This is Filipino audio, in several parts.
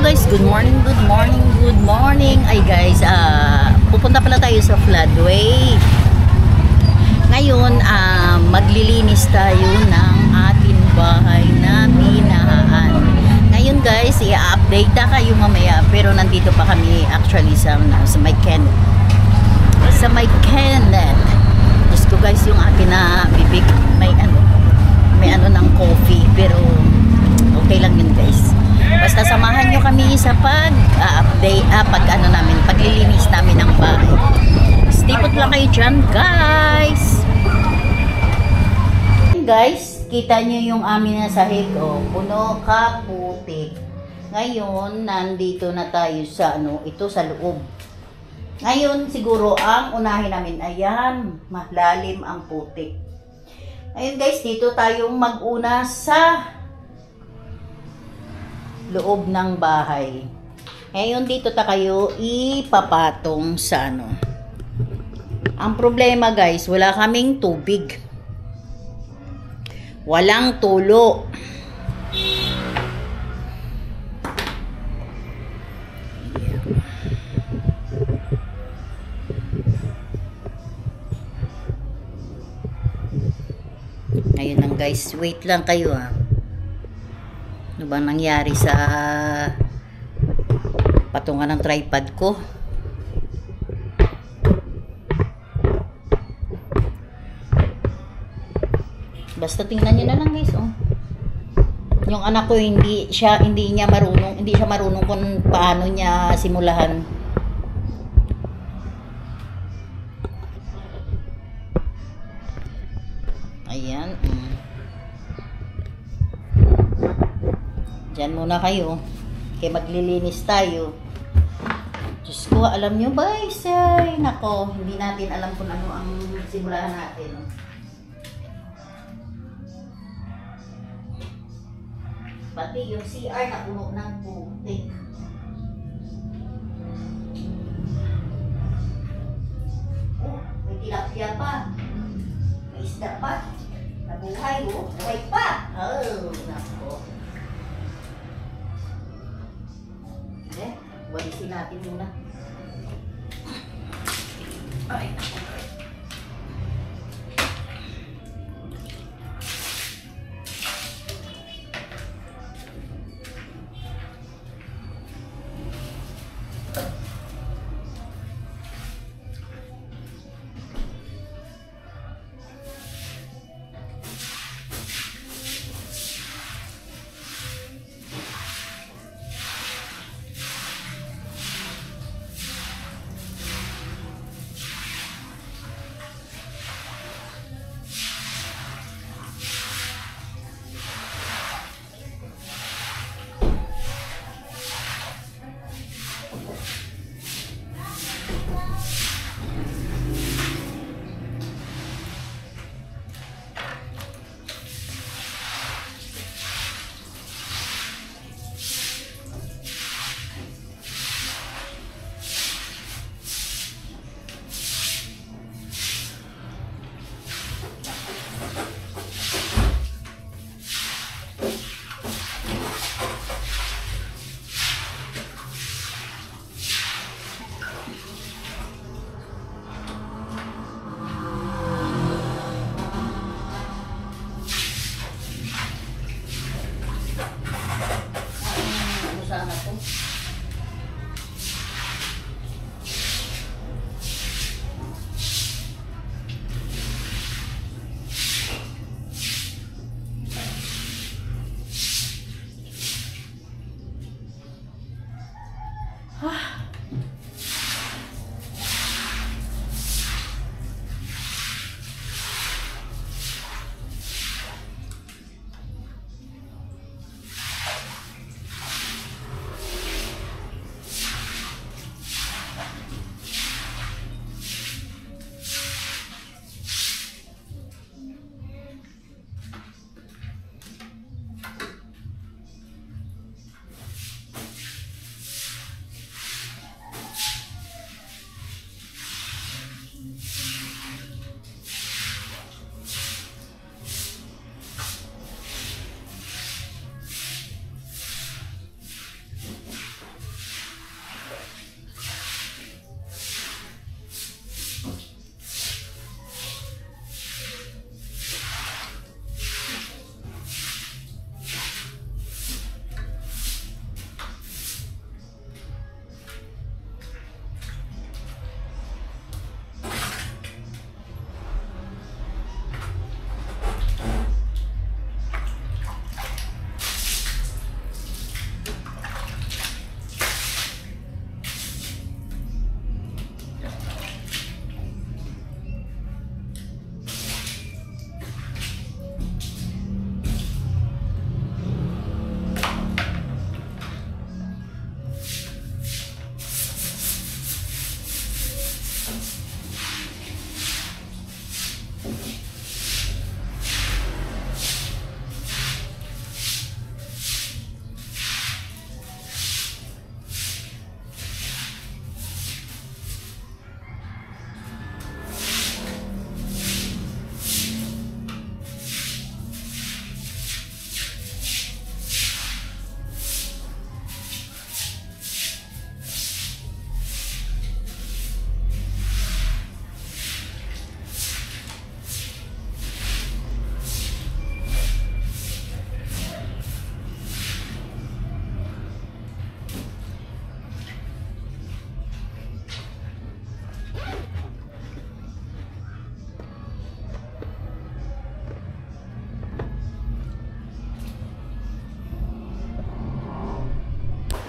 guys, good morning, good morning, good morning. Ay guys, pupunta pala tayo sa floodway. Ngayon, maglilinis tayo ng ating bahay na binahaan. Ngayon guys, i-update na kayo mamaya, pero nandito pa kami actually sa may Kenneth. Sa may Kenneth. Diyos ko guys, yung akin na bibig, may ano ng coffee, pero okay lang yun guys. Basta samahan nyo kami sa pag-update, paglilinis namin ng bahay. Stay put lang kayo dyan, guys. Guys, kita nyo yung amin na sahig, puno ka putik. Ngayon, nandito na tayo sa ito sa loob. Ngayon, siguro ang unahin namin, ayan, malalim ang putik. Ayun guys, dito tayong mag-una sa loob ng bahay. Ngayon dito kayo ipapatong sa Ang problema guys, wala kaming tubig. Walang tulo. Ayun lang guys, wait lang kayo Ano ba nangyari sa patungan ng tripod ko? Basta tingnan niyo na lang guys, Yung anak ko hindi siya marunong kung paano niya simulahan. Ayan. Diyan muna kayo. Kaya maglilinis tayo. Diyos ko, alam nyo ba guys? Ay, nako, hindi natin alam kung ano ang simulahan natin. Pati yung CR na puno ng putik. Oh, may tilapia pa. May isda pa. Nabuhay, buhay pa. Oh, nako. Walisin natin muna. Ay,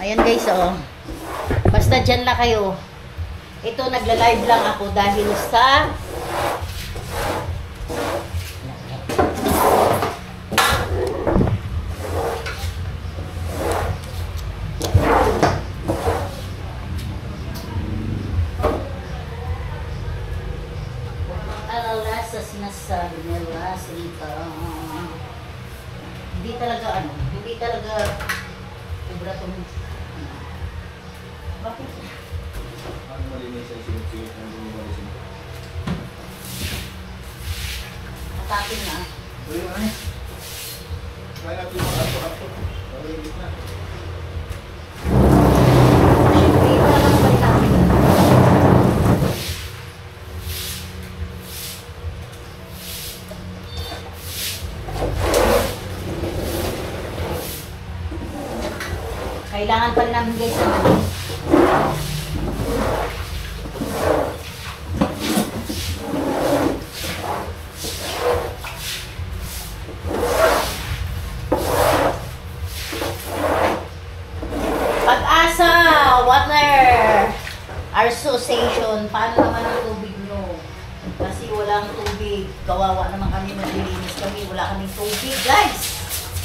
Ayan guys, oh. Basta dyan lang kayo. Ito, nagla-live lang ako dahil sa sa sinasabi nila sita. Hindi talaga hindi talaga ubra tong bakit? Ano malinis ay sinut-sinut ng bumibalisin ko? Atakin na. Uy, ano? Kaya natin mga ato-ato. Pagalilit na. Siyempre, wala kang balitakin. Kailangan pa rin namin guys na Pag-asa Water Association, paano naman ang tubig nyo? Kasi walang tubig. Kawawa naman kami, maglilinis kami. Wala kaming tubig guys.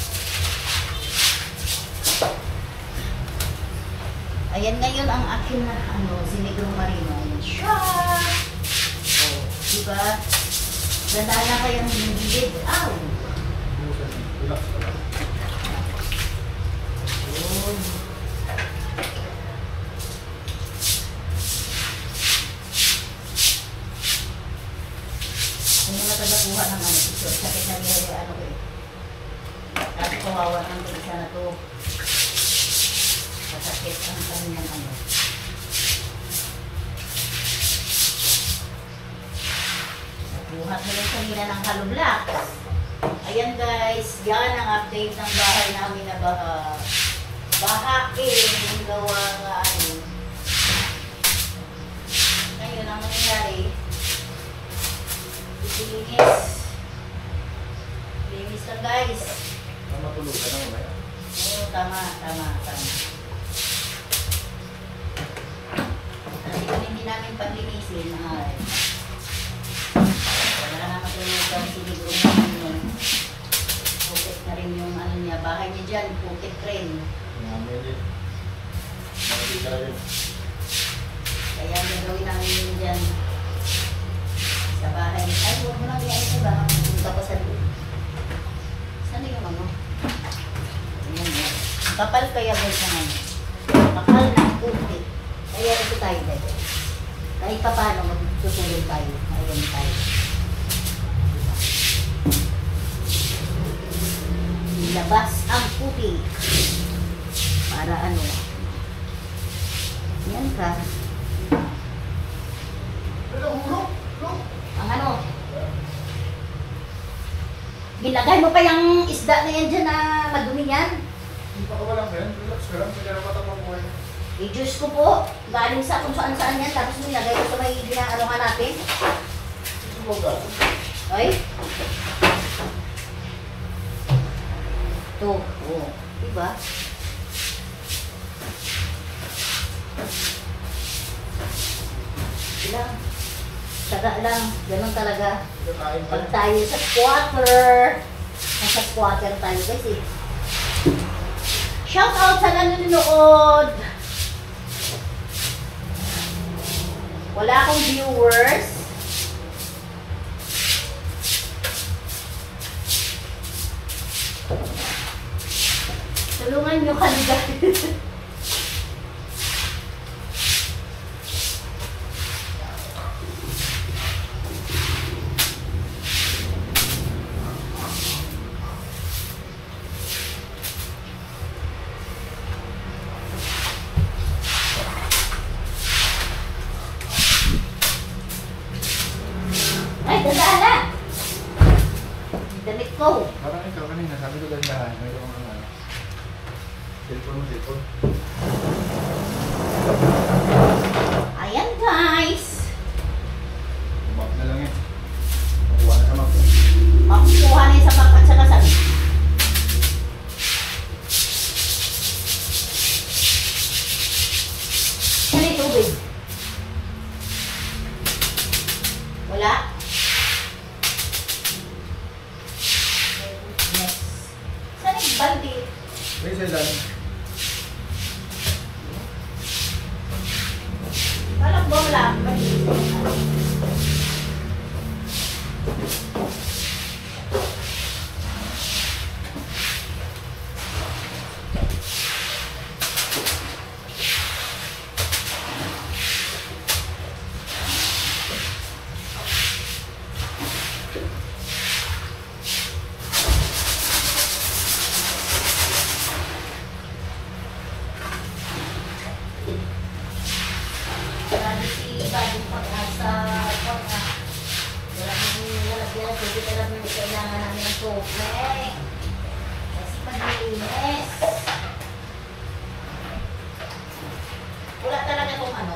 Ayan ngayon ang akin na Sinigro Marino. Ayan siya. Oh, diba? Ganda na kayang gilid. Aw! Relax ka lang. Yun. Hindi na tagakuha ng ito. Sakit na niya ko eh. Kasi kawawa ng isa na to. Masakit ang kanyang Buhat na lang kanina ng Halo Black. Ayan guys, yan ang update ng bahay namin na bahain yung gawa nga Ngayon ang nangyayari, linis. Linis lang guys. Matulugan na mamaya. Oo, tama. Kasi kung hindi namin paglinisin, wala na matulugan Sinigro yun. Pukit na rin yung niya, bahay niya dyan, pukit rin. Namilit. Nakikita rin. Kaya gagawin namin yun dyan sa bahay. Ay, huwag mo lang yan sa bahay. Punta pa sa loob. Saan yung Ayan mo. Kapal kaya guys naman. Kapal ng pukit. Kaya ito tayo dito. Kahit pa paano magtutulong tayo. Ayan tayo. Ilabas ang puti. Para yan ka. Ang Bilagay mo pa yung isda na yan dyan na madumi yan. Hindi pa ka walang yan. Relax ka lang. Hindi ka naman tapang I-juice ko po. Galing sa kung saan-saan yan. Tapos nilagay ko sa may ginaano ka natin. Ay? Ito. Oh. Diba? Ilang. Taga lang. Ganun talaga. Pag tayo sa squatter. Nasa squatter tayo guys eh. Shout out sa nanonood. Wala akong viewers. Tulungan nyo kami guys. Ay, dandaan na! Damit ko. Parang ikaw kanina, sabi ko gandahan. Mayroon kang cellphone. Ayan guys. Umap na lang eh. Makuha na ka mag. Makukuha na yung sapak at saka sabi. May isa dyan. Alam ba wala? Bagong pag-asa, wala pwede talaga yung kailangan namin ng tubig. Kasi paglinis. Wala talaga itong ano.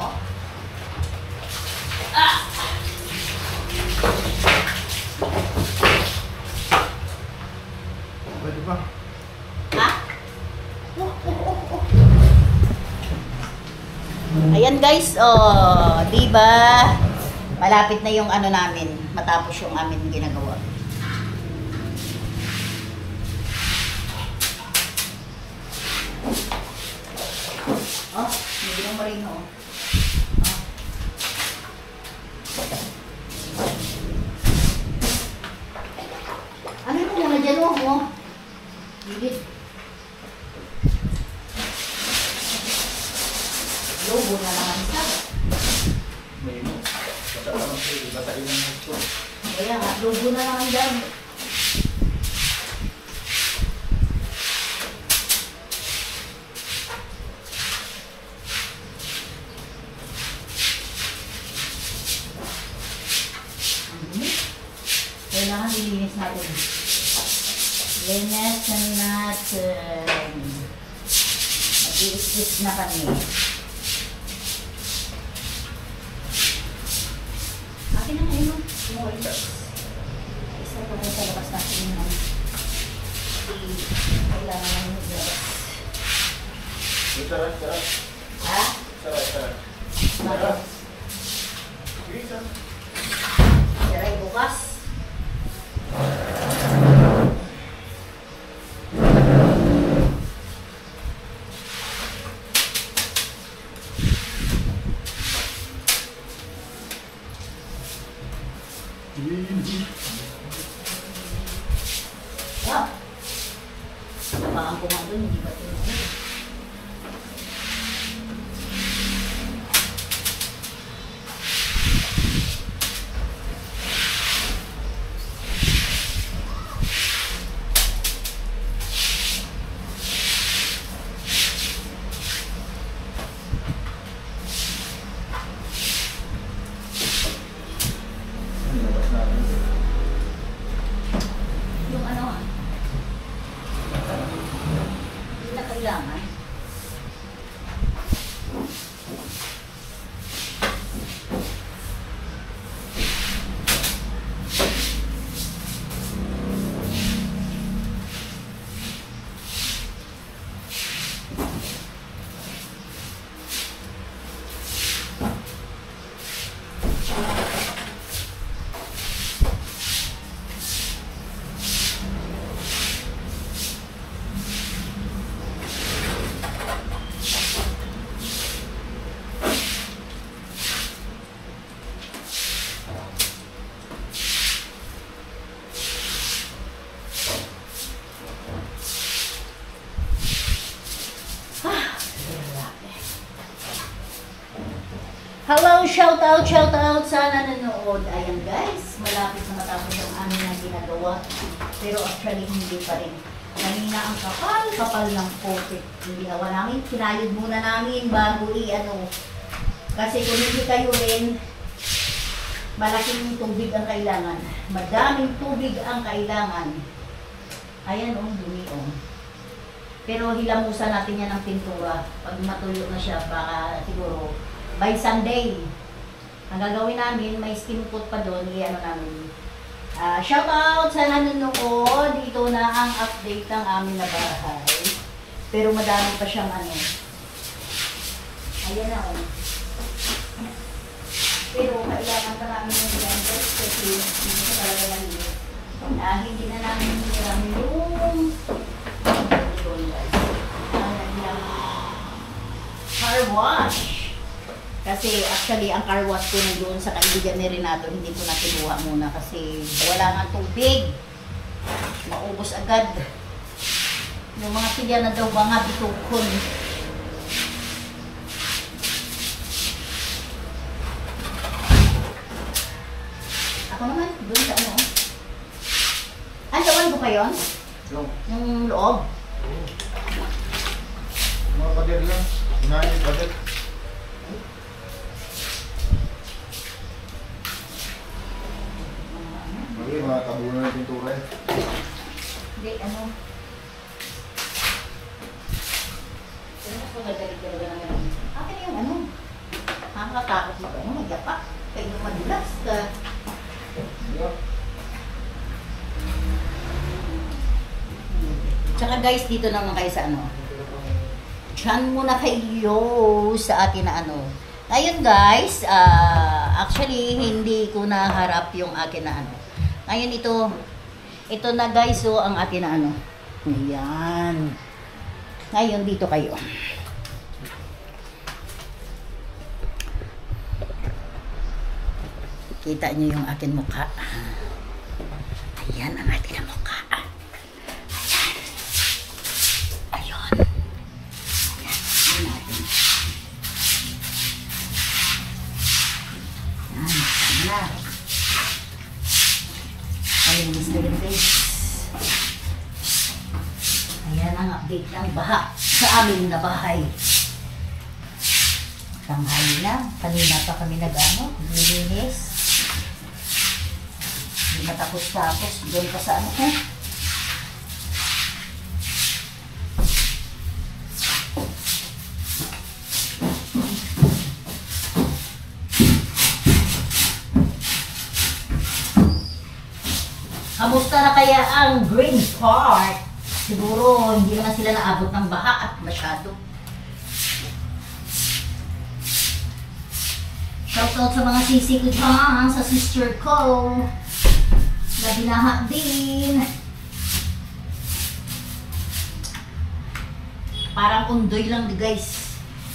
Pwede ba? Ha? Ayan guys, oh, di ba? Malapit na yung ano namin, matapos yung amin ginagawa. Oh, hindi yung marino. Oh. Ano yung muna dyan, oh? Higit. Lobo na naman siya. May mo. Bata naman siya. Batain ng gusto. Kaya nga, lobo na naman dyan. Kailangan ilinis natin. Linis na natin. Mag-iikis na kami. Akin na ngayon. Isa pa rin sa labas natin yun. Kailangan namin maglabas. Sarap, sarap. Ha? Sarap, sarap. Bakit? Sige, sarap. Siray bukas. Wow! Baka ang kumang doon, hindi ba ito? Yung ano ah? Hindi na kailangan. Hello, shout out sa nanonood. Ayan guys, malapit na matapos ang amin na ginagawa. Pero actually hindi pa rin. Kanina ang kapal ng putik. Hindi awa namin, kinayod muna namin bago i-ano. Kasi kung hindi kayo rin, malaking tubig ang kailangan. Madaming tubig ang kailangan. Ayan oh, dumi oh. Pero hilamusan natin yan ng pintura. Pag matuyo na siya, baka siguro by Sunday. Ang gagawin namin, may steam coat pa doon, i-ano namin. Shout out sa nanonood. Dito na ang update ng amin na bahay. Pero madami pa siyang ano. Ayan na oh. Pero kailangan pa namin yung blenders kasi hindi siya talaga lang hindi na namin hiniram yung doon guys. wash. Kasi actually, ang car wash ko nandun sa kaibigan ni Renato, hindi ko na kinuha muna kasi wala nga tubig. Maubos agad. Yung mga pilya na daw mga bitukon. Ako naman, doon sa ano. Ang lawan ko pa yun? Yung loob. Mga pader lang. Unahin yung pader. Okay, mga tabunan ng pintura eh. Hindi, ano. Pero mas magagaling talaga naman. Akin yung ano. Nakakatakot mag-ano, mag-yapak. Kaya yung madulas ka. Yeah. Tsaka guys, dito naman kayo sa ano. Diyan muna kayo sa akin na ano. Ngayon guys, actually hindi ko naharap yung akin na ano. Ngayon ito na guys, so ang akin na ano. Ayan. Ngayon dito kayo. Kita nyo yung akin mukha. Ayan ang akin na mukha. Ayun. Ayan natin. Ayan, na. Malinis na yung face. Ayan ang update ng baha sa amin na bahay. Tanghali na. Kanina pa kami nag-ano, nilinis. Hindi matapos-tapos. Doon pa sa ano ko. Kamusta na kaya ang Green Park? Siguro hindi naman sila naabot ng baha at masyado. Shoutout sa mga sisi ko dyan, sa sister ko. Na binaha din. Parang undoy lang guys.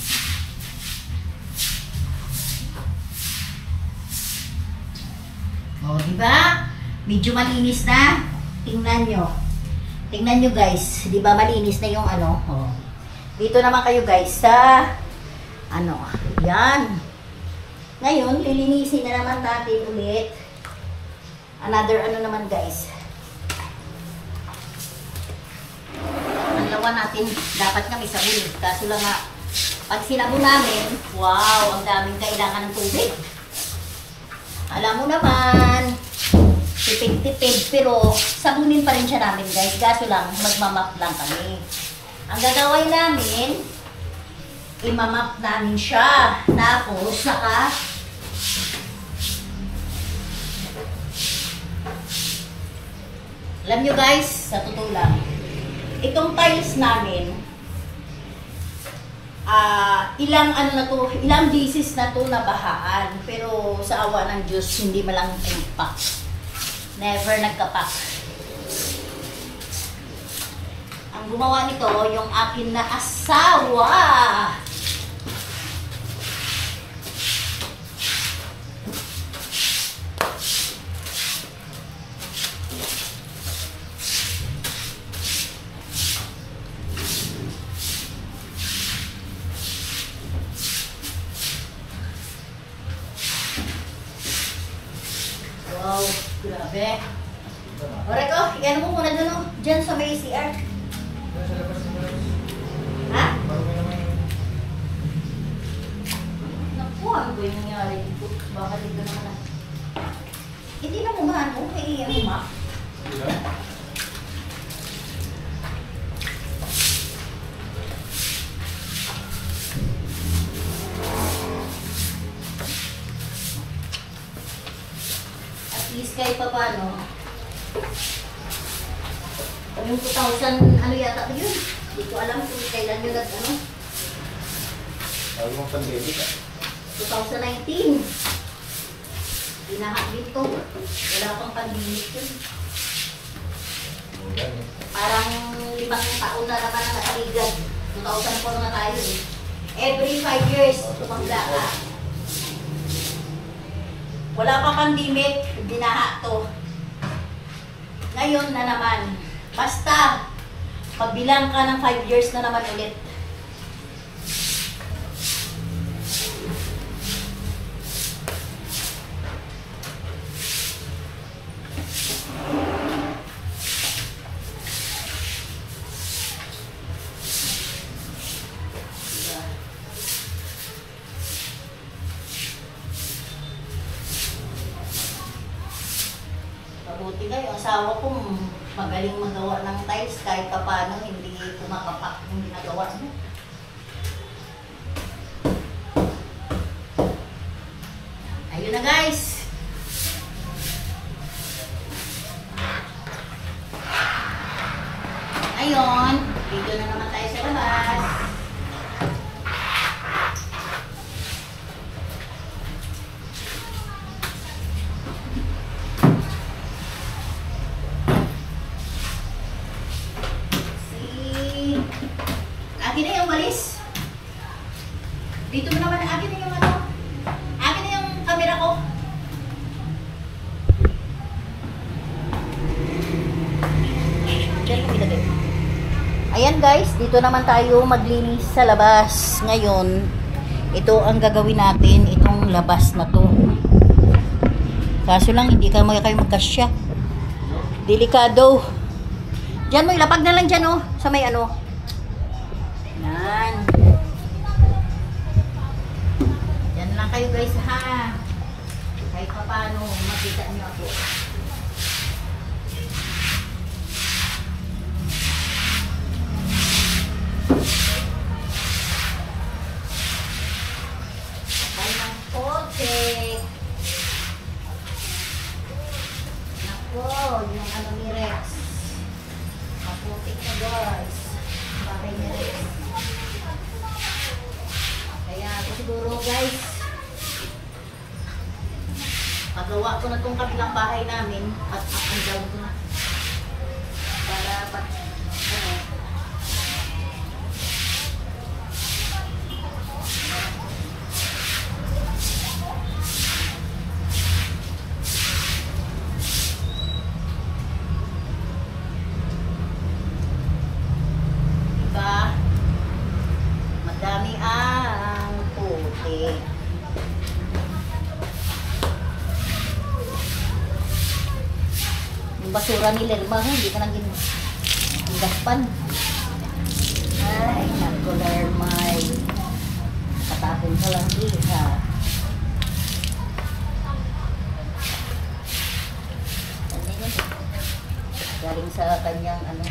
O, diba? Medyo malinis na. Tingnan nyo. Tingnan nyo guys. Diba malinis na yung ano? O. Dito naman kayo guys sa ano. Yan. Ngayon, lilinisin na naman natin ulit. Another ano naman guys. Ang lawan natin, dapat kami sa ulit. Kaso lang nga, pag sinabo namin, wow, ang daming kailangan ng tubig. Alam mo naman, tipid-tipid, pero sabunin pa rin siya namin guys. Kaso lang, magmamap lang kami. Ang gagawin namin, imamap namin siya. Tapos, saka, alam nyo guys, sa totoo lang, itong tiles namin, ilang ano na to, ilang beses na to nabahaan. Pero sa awa ng Diyos, hindi malang impact. Never nagkapak. Ang gumawa nito, yung akin na asawa. Wow, grabe. Alright ko, yan mo muna dun, oh. Diyan sa may CR. Ha? Naku, ano ba yung nangyari dito? Baka dito naman na. Hindi na mo ba, ano? May ano, map? Please kahit pa paano. Yung 2000, ano yata yun? Hindi ko alam kung kailan yun ano. Ayaw mong pandemic 2019. Binaha dito. Wala pang pandemic yun. Parang 5 taon na naman ang nakaligad. 2004 na tayo eh. Every 5 years, tumangga ka. Wala pa pandemic, binaha to. Ngayon na naman. Basta, pagbilang ka ng 5 years na naman ulit. Mabuti nga yung asawa ko magaling magawa ng tiles kahit pa paano hindi kumakapak yung ginagawa niya. Ayun na guys. Ayun, dito na naman tayo sa labas. Akin na yung walis. Dito mo naman, akin na yung ano. Akin na yung camera ko. Diyan ko ilagay. Ayan guys, dito naman tayo maglinis sa labas. Ngayon, ito ang gagawin natin, itong labas na to. Kaso lang, hindi kayo magkasya. Delikado. Diyan mo, ilapag na lang dyan oh, sa may ano. Yan. Yan lang kayo guys ha. Kahit pa paano makita nyo ako. Sakay ng kotse. Nako, yung ano ni Rex. Maputik na guys. Bakay ni Rex. Kaya ako siguro guys, pagawa ko na itong kabilang bahay namin at ang down ko na para pat ano, diba madami ang puti. Yung basura ni Lerma, hindi ka nang ginaspan. Ay, nako Lermay. Katapon ka lang isa. Ano yun? Galing sa kanyang ano.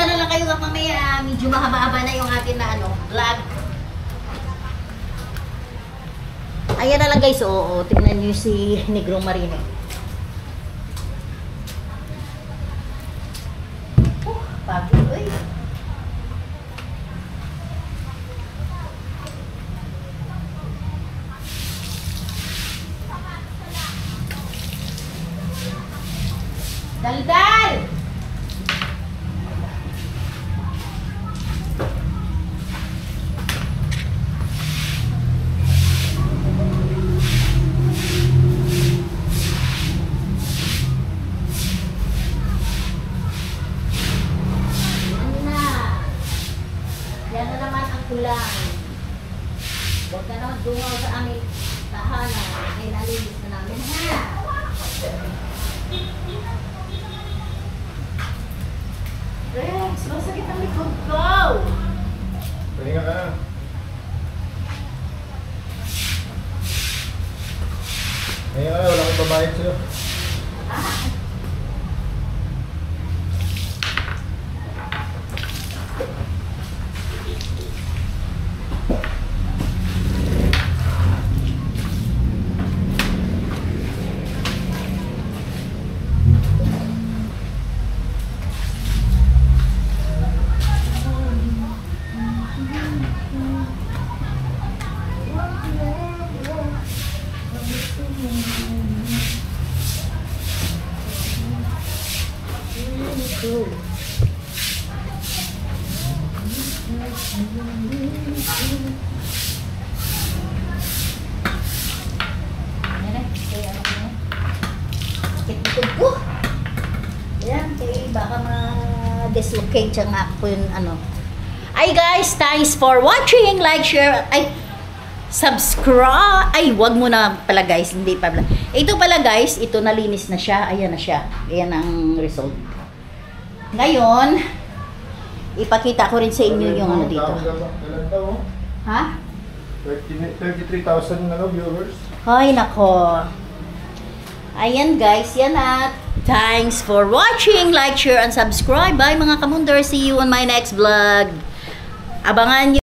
Kita na lang kayo mamaya. Medyo mahaba-haba na yung atin na vlog. Ayan na lang guys. Oo, tingnan nyo si Negro Marino. Pagod, uy. Daldal! Yan na naman ang kulang. Huwag ka naman dungaw sa aming tahanan. Ay nalinis na namin, ha? Rex, masakit ang likod ko! Pahinga ka na. Pahinga ka na, wala kang babayad sa'yo. Ayan, kaya baka ma-dislocate siya nga po yung Ay guys, thanks for watching. Like, share, subscribe. Ay, wag mo na pala guys, hindi pa pala. Ito pala guys, ito nalinis na siya. Ayan na siya. Ayan ang result. Ngayon, ipakita ko rin sa inyo yung dito. Ha? 33,000 viewers. Ay, nako. Ayan guys, yan at thanks for watching. Like, share, and subscribe. Bye mga kamundar. See you on my next vlog. Abangan nyo.